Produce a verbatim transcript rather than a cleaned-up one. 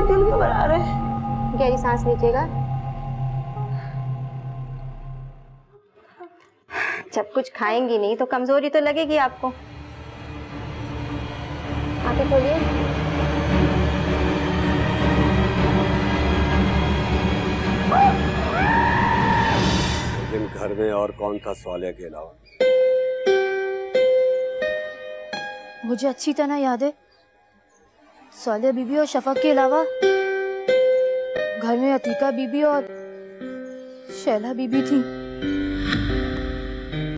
दिल घबरा रहा है। गहरी सांस लीजिएगा। जब कुछ खाएंगी नहीं तो कमजोरी तो लगेगी आपको। आंखें खोलिए। उस दिन घर में और कौन था सौलेहा के अलावा? मुझे अच्छी तरह याद है, सौलेहा बीबी और शफक के अलावा घर में अतीका बीबी और शैला बीबी थी।